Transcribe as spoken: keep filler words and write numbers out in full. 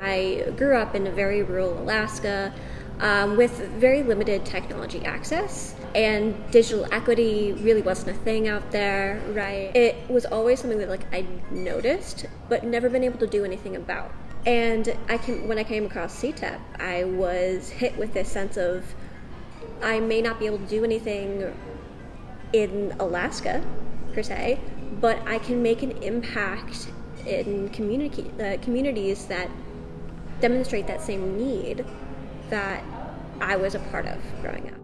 I grew up in a very rural Alaska um, with very limited technology access, and digital equity really wasn't a thing out there, right? It was always something that like I noticed, but never been able to do anything about. And I can, when I came across C T E P, I was hit with this sense of I may not be able to do anything in Alaska, per se, but I can make an impact in community, uh, communities that demonstrate that same need that I was a part of growing up.